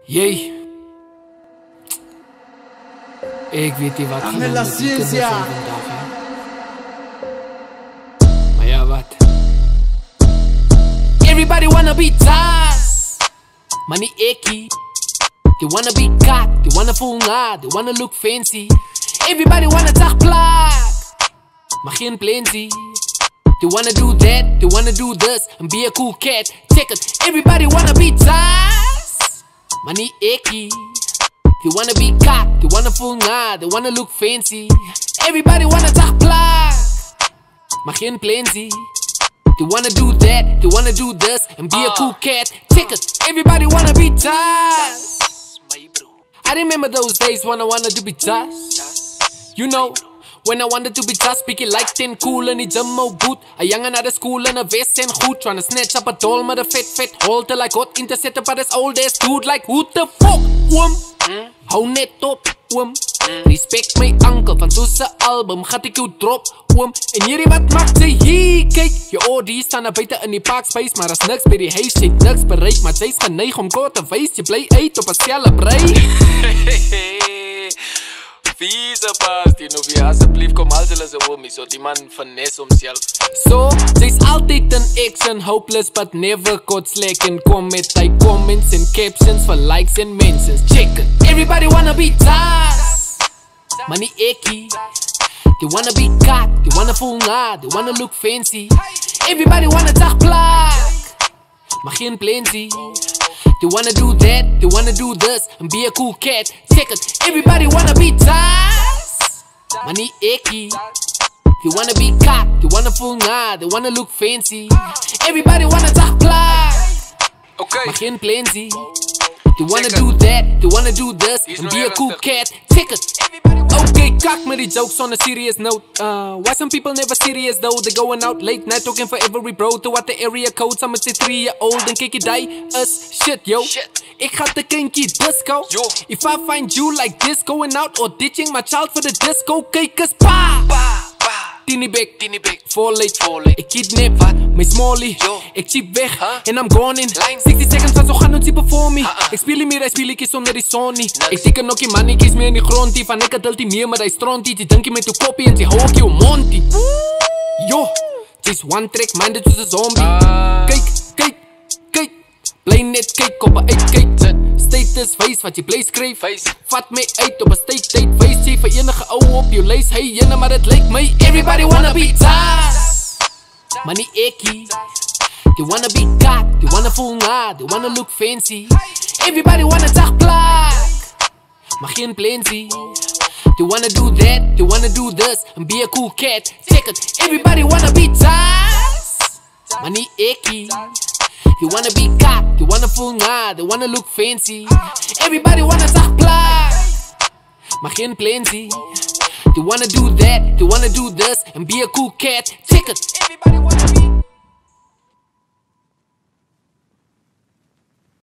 Yay. Ik weet niet wat Dame la ciencia. Maar ja, wat? Everybody wanna be tough, maar niet ikkie. They wanna be cock, they wanna voel na, they wanna look fancy. Everybody wanna talk plak, maar geen plenty. They wanna do that, they wanna do this, and be a cool cat. Check it, everybody wanna be tough, maar niet ikkie. They wanna be cock, they wanna voel na, they wanna look fancy. Everybody wanna talk plak, maar geen plenty. They wanna do that, they wanna do this, and be a cool cat. Check it, everybody wanna be tough. I remember those days when I wanted to be tough. You know, when I wanted to be tough, speaking like 10 cool in the jumbo boot. A young and out of school and a vest and hood, trying to snatch up a doll with a fat hole till I got intercepted by this old ass dude. Like, who the fuck, Hou net op, Respect my uncle, van soos se album gaat ek jou drop, En hierdie wat maak sy hier, kyk. Jou OD staan na buite in die parkspace, maar as niks by die huis, jy het niks bereik. Maar jy's geneig om kort te wys, jy bly uit op 'n celebrate. Vieze pas, die nou wie asseblief kom als hulle se homie, so die man finesse homself. So, jy's altyd in action, hopeless but never caught slacking. Kom met hy comments and captions for likes and mentions. Check it, everybody wanna be tough, maar nie ekkie. They wanna be cock, they wanna voel na, they wanna look fancy. Everybody wanna talk plak, maar geen plenty. They wanna do that, they wanna do this, and be a cool cat. Check it, everybody wanna be tough, maar nie ekkie. They wanna be cock, they wanna voel na, they wanna look fancy. Everybody wanna talk plak, maar geen plenty. They wanna do that, they wanna do this, and be a cool cat. Check it. Okay, cock met die jokes on a serious note. Why some people never serious though? They going out late night talking for every bro. To what the area code, some say 3-year-old. En kijk je die is shit, yo. Ik ga te kinky disco. If I find you like this, going out or ditching my child for the disco. Kijk eens pa. Tini big, for late. Ik kidnap my smallie. Ik cheap weg en I'm gone in 60 seconds van zo gaan ons type voor me. Ik speel meer, hij speel zonder die Sony. Ik teken ook die mannetjes meer in die grond. Van ik adult die meer, maar hij strontie. Die dink je met je kopie en die hoog je monty. Yo, just one track, minded to the zombie. Kijk, play net, kijk op een uitkijk. Status face wat je play schreef. Vat mij uit op een state date face. Jy vir enige ou op jou lijst. Hey jenne, maar het lijkt my. Everybody wanna be tough, maar nie ekkie. They wanna be cock, they wanna voel na, they wanna look fancy. Everybody wanna talk plak, maar geen plenty. They wanna do that, they wanna do this, and be a cool cat. Check it, everybody wanna be tough, maar nie ekkie. They wanna be cock, they wanna voel na, they wanna look fancy. Everybody wanna talk plak, maar geen plenty. They wanna do that, they wanna do this, and be a cool cat. Check it, everybody wanna be